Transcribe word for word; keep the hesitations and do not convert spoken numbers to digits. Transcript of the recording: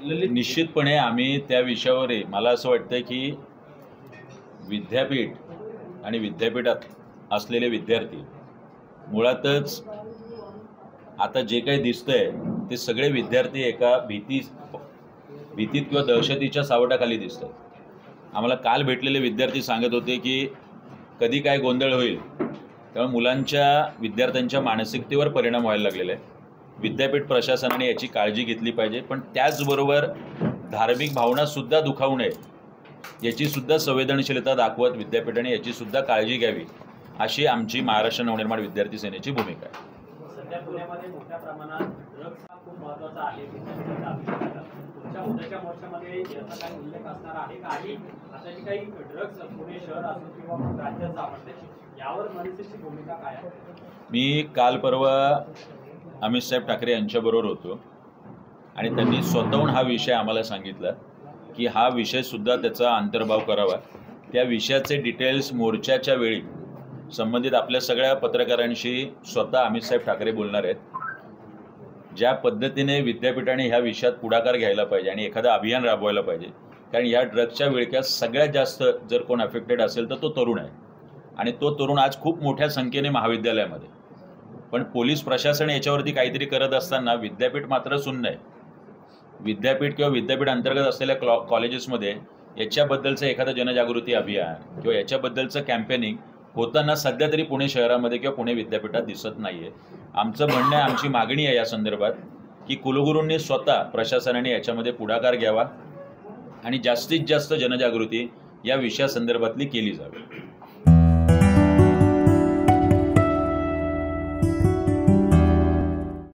निश्चितपणे आम्ही त्या विषयावर मला असं वाटतं की विद्यापीठ आणि विद्यापीठात असलेले विद्यार्थी मुळातच आता जे काही दिसतंय ते सगळे विद्यार्थी एका भीती भीतीत किंवा दहशतीच्या सावटाखाली दिसतात। आम्हाला काल भेटलेले विद्यार्थी सांगत होते की कधी काय गोंधळ होईल त्यामुळे मुलांच्या विद्यार्थ्यांच्या मानसिकतेवर परिणाम व्हायला लागलेला आहे। विद्यापीठ प्रशासनाने याची काळजी घेतली पाहिजे, पण त्याचबरोबर धार्मिक भावना सुद्धा दुखावू नये याची सुद्धा संवेदनशीलता दाखवत विद्यापीठाने याची सुद्धा काळजी घ्यावी अशी आमची महाराष्ट्र नवनिर्माण विद्यार्थी सेनेची भूमिका आहे। सध्या पुण्यामध्ये मोठ्या प्रमाणात ड्रग्स हा खूप महत्त्वाचा आहे। विद्यापीठाच्या अभ्यासाला पुढच्या उद्याच्या मोर्चामध्ये याचा काही उल्लेख असणार आहे का? आणि आता जी काही ड्रग्स पुणे शहर असो किंवा राज्यात सापडते यावर मनसेची भूमिका काय आहे? मी काल परवा अमित साहेब ठाकरे यांच्याबरोबर होतो आणि त्यांनी स्वतःहून हा विषय आम्हाला सांगितला की हा विषयसुद्धा त्याचा अंतर्भाव करावा। त्या विषयाचे डिटेल्स मोर्चाच्या वेळी संबंधित आपल्या सगळ्या पत्रकारांशी स्वतः अमित साहेब ठाकरे बोलणार आहेत। ज्या पद्धतीने विद्यापीठाने ह्या विषयात पुढाकार घ्यायला पाहिजे आणि एखादं अभियान राबवायला पाहिजे, कारण या ड्रग्सच्या विळख्यात सगळ्यात जास्त जर कोण अफेक्टेड असेल तर तो तरुण आहे आणि तो तरुण आज खूप मोठ्या संख्येने महाविद्यालयामध्ये, पण पोलीस प्रशासन याच्यावरती काहीतरी करत असताना विद्यापीठ मात्र सुन्न आहे। विद्यापीठ किंवा विद्यापीठ अंतर्गत असलेल्या क्लॉ कॉलेजेसमध्ये याच्याबद्दलचं एखादं जनजागृती अभियान किंवा याच्याबद्दलचं कॅम्पेनिंग होताना सध्या तरी पुणे शहरामध्ये किंवा पुणे विद्यापीठात दिसत नाही आहे। आमचं म्हणणं आहे, आमची मागणी आहे या संदर्भात की कुलगुरूंनी स्वतः प्रशासनाने याच्यामध्ये पुढाकार घ्यावा आणि जास्तीत जास्त जनजागृती या विषयासंदर्भातली केली जावी।